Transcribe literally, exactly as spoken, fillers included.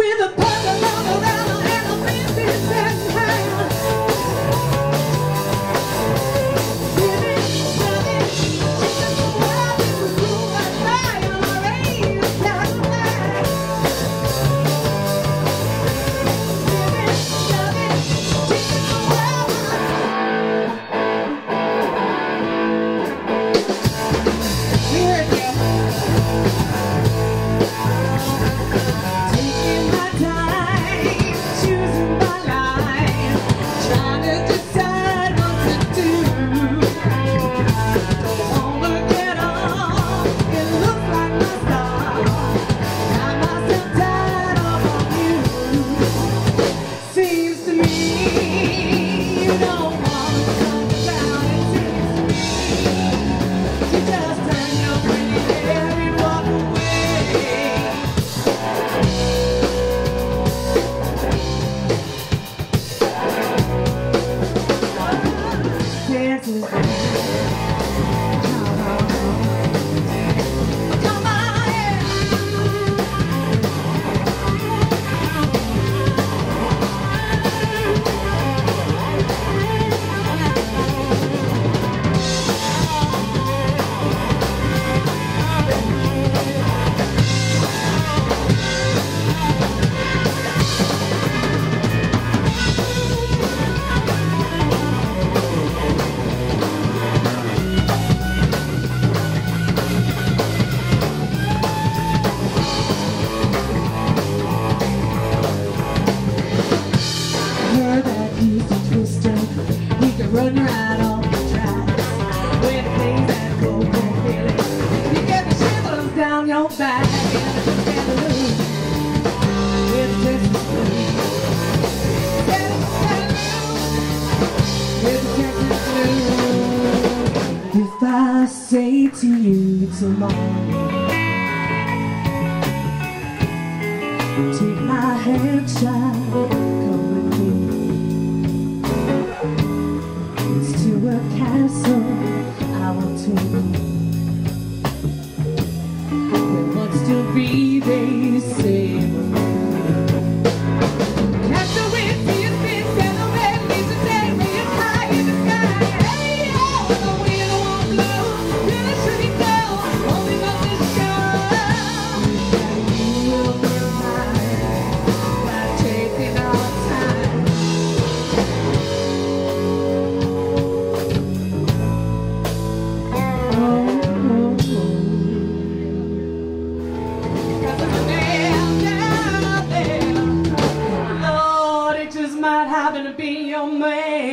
Run right off the tracks with things that go for feeling. You get the shivers down your back and the loose with Texas blues. Get with Texas blues. If I say to you tomorrow, take my hand, child, come with me to a castle I will take you, where wants to be, they say. Castle with me is been set on red leaves today, when you're high in the sky. Hey, oh, the wind won't blow, you're a shooting girl, holding up this show. And you will be mine by taking our time. Might happen to be your man.